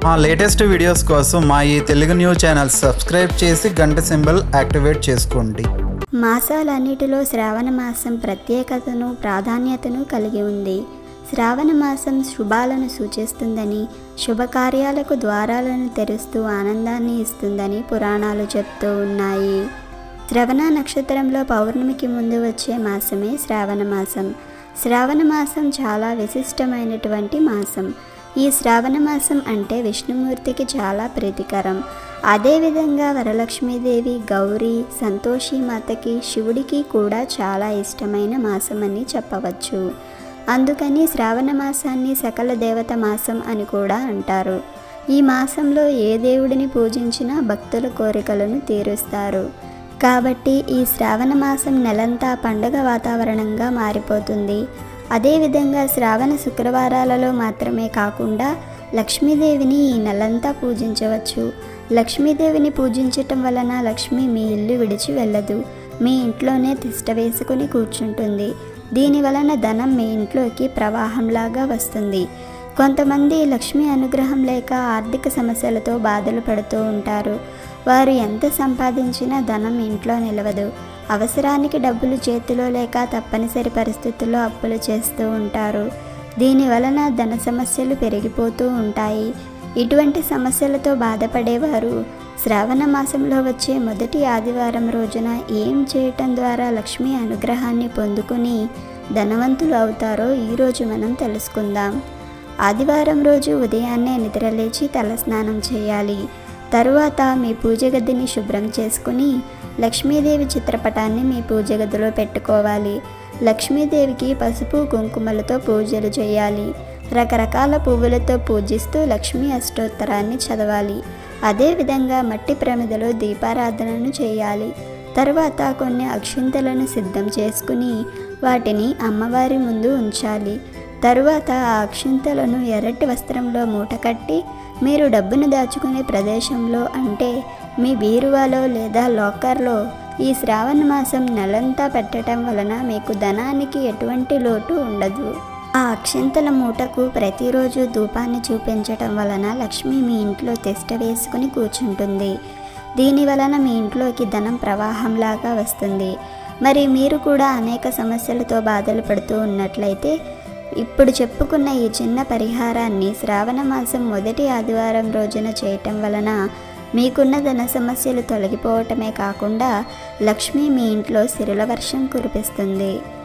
మా latest videos కోసం మా ఈ తెలుగు న్యూస్ ఛానల్ సబ్స్క్రైబ్ చేసి గంట సింబల్ యాక్టివేట్ చేసుకోండి. మాసాలన్నిటిలో శ్రావణ మాసం ప్రత్యేకతను ప్రాధాన్యతను కలిగి ఉంది. శ్రావణ మాసం శుభాలను సూచిస్తుందని, శుభకార్యాలకు ద్వారాలను తెరుస్తూ ఆనందాన్ని ఇస్తుందని పురాణాలు చెప్తూ ఉన్నాయి. శ్రవణ నక్షత్రంలో పౌర్ణమికి ముందు వచ్చే మాసమే శ్రావణ మాసం. శ్రావణ మాసం చాలా విశిష్టమైనటువంటి మాసం. ఈ శ్రావణ మాసం అంటే విష్ణుమూర్తికి చాలా ప్రీతికరం. అదేవిధంగా వరలక్ష్మీదేవి, గౌరీ, సంతోషి మాతకి, శివుడికి కూడా చాలా ఇష్టమైన మాసం అని చెప్పవచ్చు. అందుకని శ్రావణ మాసాన్ని సకల దేవత మాసం అని కూడా అంటారు. ఈ మాసంలో ఏ దేవుడిని పూజించినా భక్తుల కోరికలను తీరుస్తారు. కాబట్టి ఈ శ్రావణ మాసం నెలంతా పండుగ వాతావరణంగా మారిపోతుంది. అదేవిధంగా శ్రావణ శుక్రవారాలలో మాత్రమే కాకుండా లక్ష్మీదేవిని ఈ నెలంతా పూజించవచ్చు. లక్ష్మీదేవిని పూజించటం వలన లక్ష్మి మీ ఇల్లు విడిచి వెళ్ళదు, మీ ఇంట్లోనే తిష్ట వేసుకుని కూర్చుంటుంది. దీని వలన ధనం మీ ఇంట్లోకి ప్రవాహంలాగా వస్తుంది. కొంతమంది లక్ష్మీ అనుగ్రహం లేక ఆర్థిక సమస్యలతో బాధలు పడుతూ ఉంటారు. వారు ఎంత సంపాదించినా ధనం ఇంట్లో నిలవదు. అవసరానికి డబ్బులు చేతిలో లేక తప్పనిసరి పరిస్థితుల్లో అప్పులు చేస్తూ ఉంటారు. దీని వలన ధన సమస్యలు పెరిగిపోతూ ఉంటాయి. ఇటువంటి సమస్యలతో బాధపడేవారు శ్రావణ మాసంలో వచ్చే మొదటి ఆదివారం రోజున ఏం చేయటం ద్వారా లక్ష్మీ అనుగ్రహాన్ని పొందుకుని ధనవంతులు అవుతారో ఈరోజు మనం తెలుసుకుందాం. ఆదివారం రోజు ఉదయాన్నే నిద్రలేచి తలస్నానం చేయాలి. తరువాత మీ పూజ గదిని శుభ్రం చేసుకుని లక్ష్మీదేవి చిత్రపటాన్ని మీ పూజ గదిలో పెట్టుకోవాలి. లక్ష్మీదేవికి పసుపు కుంకుమలతో పూజలు చేయాలి. రకరకాల పువ్వులతో పూజిస్తూ లక్ష్మీ అష్టోత్తరాన్ని చదవాలి. అదేవిధంగా మట్టి ప్రమిదలో దీపారాధనను చేయాలి. తరువాత కొన్ని అక్షింతలను సిద్ధం చేసుకుని వాటిని అమ్మవారి ముందు ఉంచాలి. తరువాత ఆ అక్షింతలను ఎర్రటి వస్త్రంలో మూటకట్టి మీరు డబ్బును దాచుకునే ప్రదేశంలో అంటే మీ బీరువాలో లేదా లాకర్లో ఈ శ్రావణ మాసం నెలంతా పెట్టడం వలన మీకు ధనానికి ఎటువంటి లోటు ఉండదు. ఆ అక్షింతల మూటకు ప్రతిరోజు ధూపాన్ని చూపించటం వలన లక్ష్మి మీ ఇంట్లో తిష్ట వేసుకుని కూర్చుంటుంది. దీని వలన మీ ఇంట్లోకి ధనం ప్రవాహంలాగా వస్తుంది. మరి మీరు కూడా అనేక సమస్యలతో బాధలు పడుతూ ఉన్నట్లయితే ఇప్పుడు చెప్పుకున్న ఈ చిన్న పరిహారాన్ని శ్రావణ మాసం మొదటి ఆదివారం రోజున చేయటం వలన మీకున్న ధన సమస్యలు తొలగిపోవటమే కాకుండా లక్ష్మి మీ ఇంట్లో సిరుల వర్షం కురిపిస్తుంది.